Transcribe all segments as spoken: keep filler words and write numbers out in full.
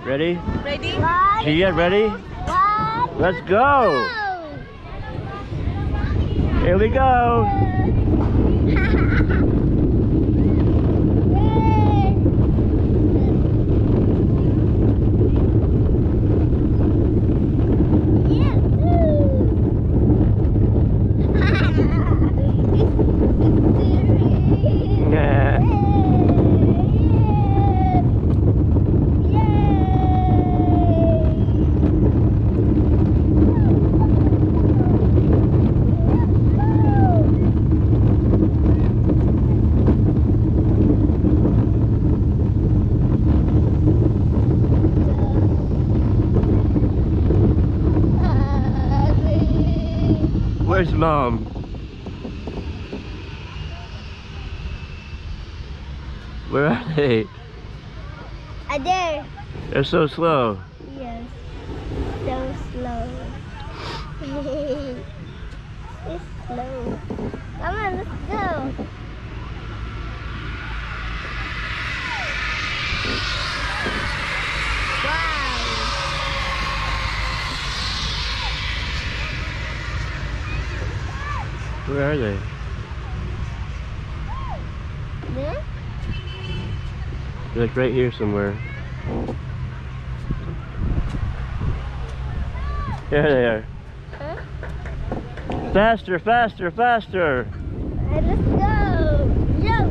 Ready? Ready? One, Gia, ready? one, Let's go! go. Here we go! Yeah. Where's Mom? Where are they? Are there? They're so slow. Yes. So slow. It's slow. Come on, let's go. Wow. Where are they? There? They're like right here somewhere. There they are. Huh? Faster, faster, faster! Alright, let's go. Yo.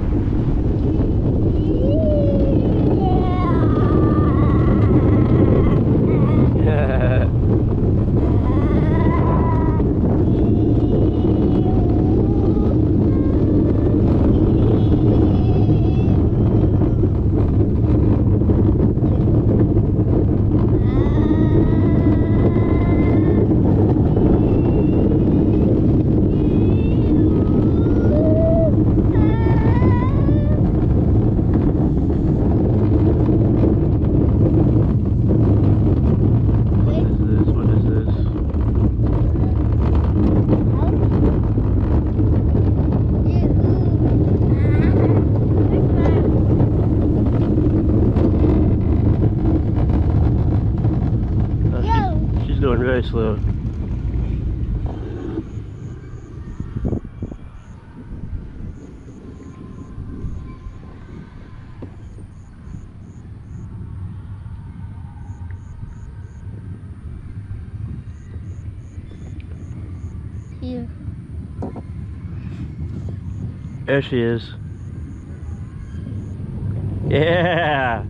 Yeah. Going very slow. Here. There she is. Yeah.